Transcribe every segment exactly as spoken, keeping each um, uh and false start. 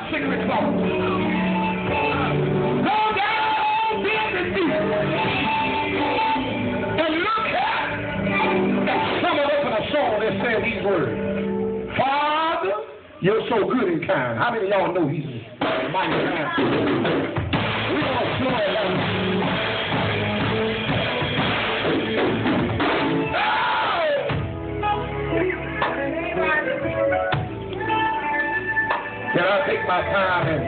secret closet. Go down business deep. And look at and sum it up in a song that says these words. Father, you're so good and kind. How many of y'all know he's mighty kind? We're going to slow it down. Can I take my time and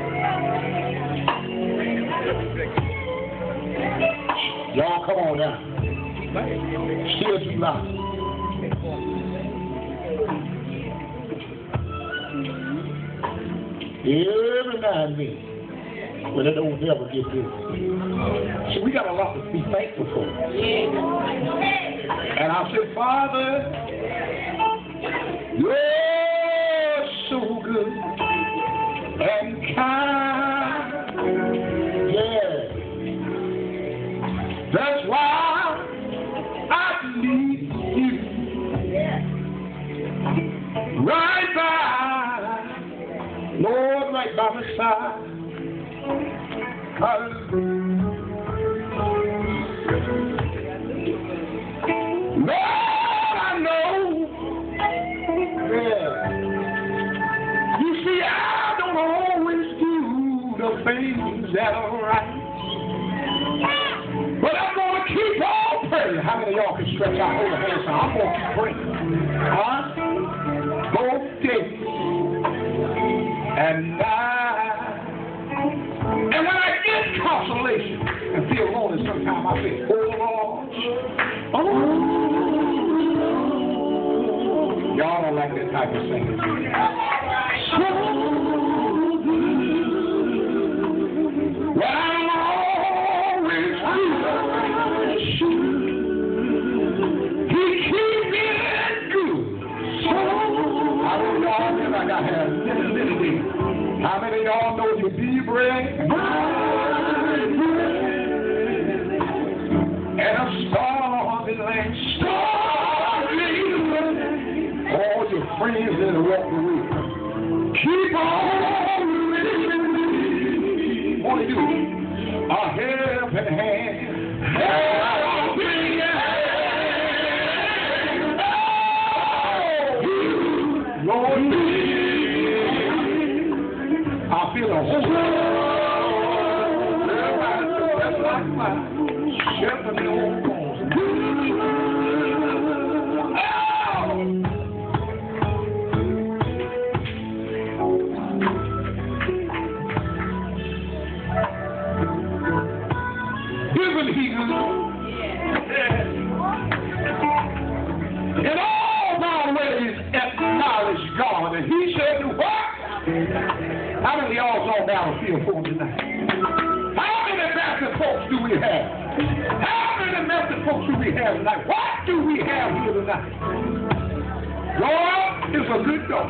y'all come on now. Still too loud. Every now and then, when it don't never get good. So we got a lot to be thankful for. And I said, Father, you're so good and kind. Yeah. That's why I need you. Right by, Lord, right by my side. Hallelujah. Lord, I know. Yeah. You see, I don't always do the things that are right. But I'm going to keep on praying. How many of y'all can stretch out hold your hands? I'm going to keep praying. Huh? Both days and night. And when I get consolation and feel lonely sometimes, I say, oh Lord, oh Lord. Y'all don't like that type of singing. So well, I'm always good. He keeps me good. So how many of y'all know like I have many, many days? How many of y'all know you be bread? And a starry land, starry land. All your friends that walk away. Keep on living. What do you do? A helping hand. Helping hand. Oh, Lord, I feel a whole world. That's like mine. Shepherd the old bones. Isn't he good? In all my ways acknowledge God, and he said to what? How many of y'all on battlefield for tonight? How many Baptist folks do we have? How many Methodist folks do we have tonight? What do we have here tonight? God is a good God.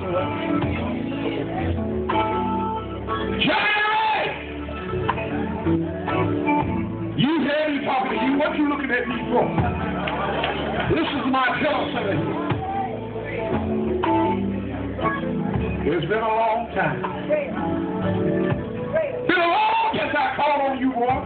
Jerry! You hear me talking to you. What you looking at me for? This is my telephone. It's been a long time. Been a long since I called on you, boy.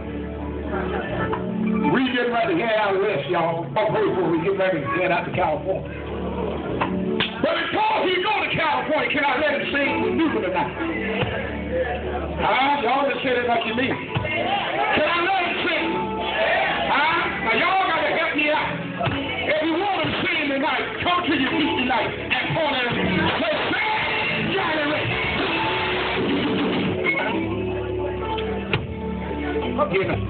We getting ready to head out of this, y'all. Don't pray for we get ready to head out to California. But before he go to California, can I let him sing with me tonight? Huh? Y'all just said it like you mean. Can I let him sing? Huh? Now y'all got to help me out. If you want him to sing tonight, come to your feet tonight and point at him. Let's sing, Johnny Ray. Get him.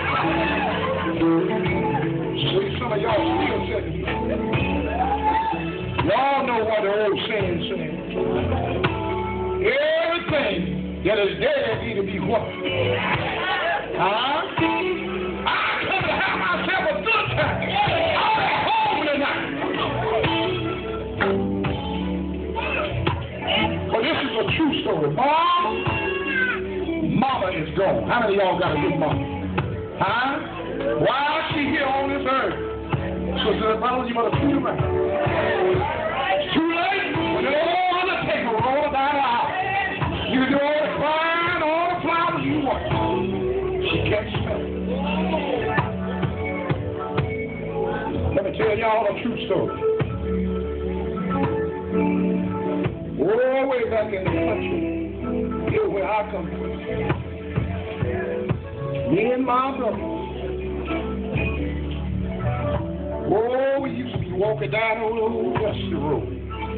Some of y'all still sitting. How many of y'all got a good mama? Huh? While she here on this earth. So, so mama, you better treat her right. It's too late. When the old undertaker roll down the aisle, you can do all the crying, all the flowers you want. She can't smell it. Let me tell y'all a true story. All the way back in the country, here where I come from, me and my brother, oh, we used to be walking down the old dusty road.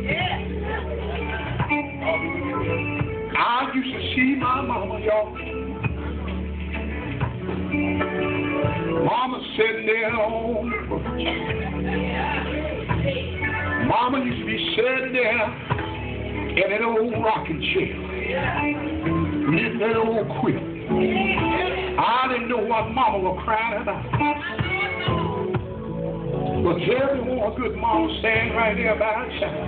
I used to see my mama, y'all. Mama sitting there on the porch. Mama used to be sitting there in that old rocking chair, knitting that old quilt. I didn't know what mama was crying about. But tell me one good mama standing right there by her side.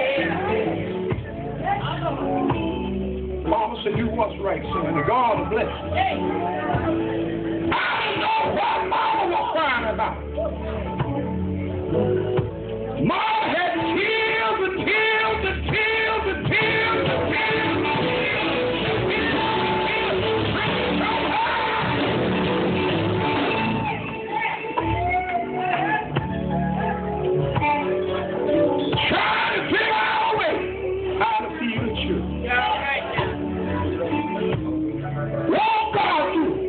Mama said, do what's right, son, and God will bless you. I didn't know what mama was crying about. Mama had tears and tears and tears and tears and tears and tears. Trying to figure out a way how to feed the children. Won't God do it?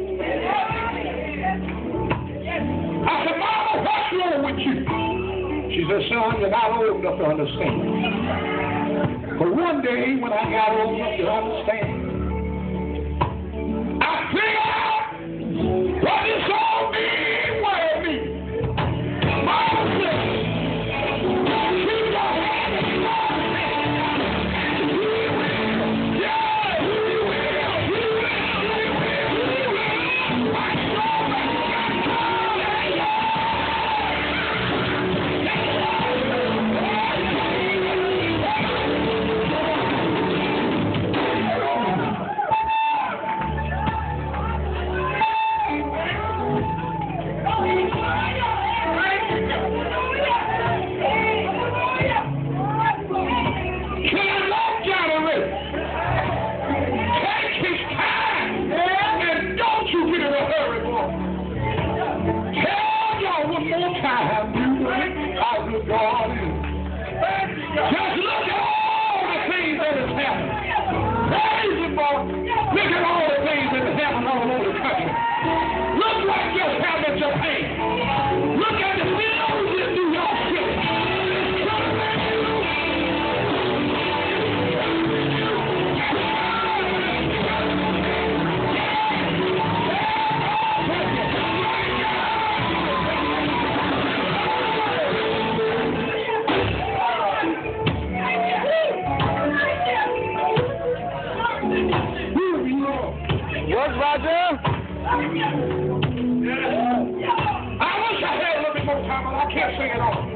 I said, Mama, what's wrong with you? She said, son, you're not old enough to understand. But one day, when I got old enough to understand, I figured out what this all means, what it means. Mama said, keep your hand in God. He will. Yeah, he will. He will. He will. He will. I know that. Just look at all the things that has happened. Praise the Lord. Look at all the things that have happened all over the country. Look what just happened at Japan. Look at the bills in New York City. What's Roger? I wish I had a little bit more time, but I can't sing it all.